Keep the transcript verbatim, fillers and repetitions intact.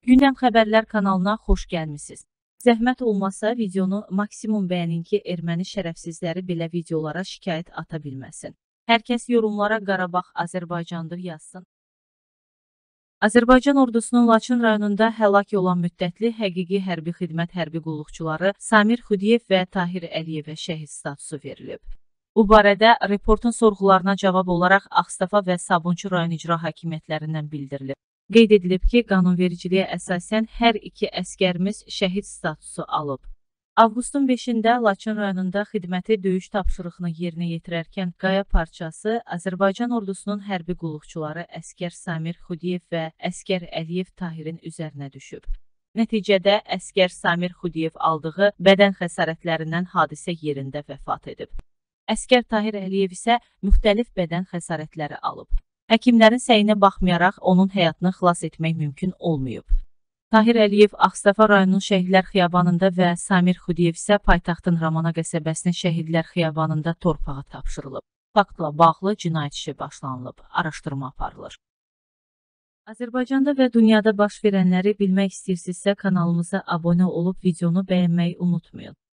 Gündəm Xəbərlər kanalına xoş gəlmisiniz. Zəhmət olmasa videonu maksimum bəyənin ki, erməni şərəfsizləri belə videolara şikayət ata bilməsin. Hər kəs yorumlara Qarabağ Azərbaycandır yazsın. Azərbaycan ordusunun Laçın rayonunda həlak olan müddətli həqiqi hərbi xidmət hərbi qulluqçuları Samir Xudiyev və Tahir Əliyevə şəhid statusu verilib. Bu barədə reportun sorğularına cavab olaraq Ağstafa və Sabunçu rayon icra hakimiyyətlərindən bildirilib. Qeyd edilib ki, qanunvericiliyə əsasən hər iki əskərimiz şəhid statusu alıb. Avqustun beşində Laçın rayonunda xidməti döyüş tapşırığını yerinə yetirərkən qaya parçası Azərbaycan ordusunun hərbi qulluqçuları əskər Samir Xudiyev və əskər Əliyev Tahirin üzərinə düşüb. Nəticədə əskər Samir Xudiyev aldığı bədən xəsarətlərindən hadisə yerində vəfat edib. Əskər Tahir Əliyev isə müxtəlif bədən xəsarətləri alıb. Həkimlərin səyinə baxmayaraq onun həyatını xilas etmək mümkün olmayıb. Tahir Əliyev Ağstafa rayonunun Şəhidlər Xiyabanında və Samir Xudiyev isə paytaxtın Ramana qəsəbəsinin Şəhidlər Xiyabanında torpağa tapşırılıb. Faktla bağlı cinayət işi başlanılıb, araşdırma aparılır. Azərbaycanda və dünyada baş verənləri bilmək istəyirsinizsə kanalımıza abunə olub videonu bəyənməyi unutmayın.